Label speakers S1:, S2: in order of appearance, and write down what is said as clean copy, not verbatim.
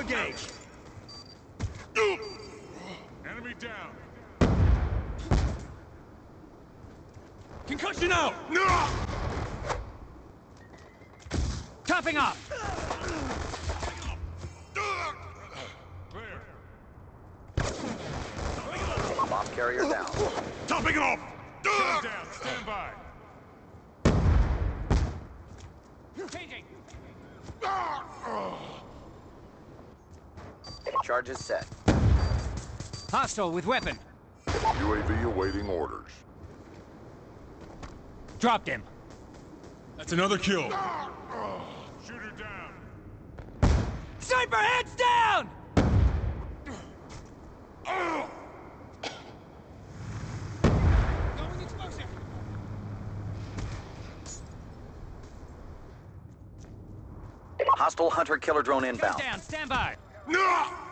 S1: engage!
S2: Enemy down.
S1: Concussion out! Topping up!
S2: Clear.
S3: Bomb carrier down.
S1: Topping off!
S2: Gun down. Stand by.
S1: Changing!
S3: Charges set.
S1: Hostile with weapon.
S4: UAV awaiting orders.
S1: Dropped him.
S2: That's another kill. Shooter down.
S1: Sniper, heads down! Going explosive.
S3: Hostile hunter-killer drone
S1: Guns
S3: inbound.
S1: down, stand by.
S2: No!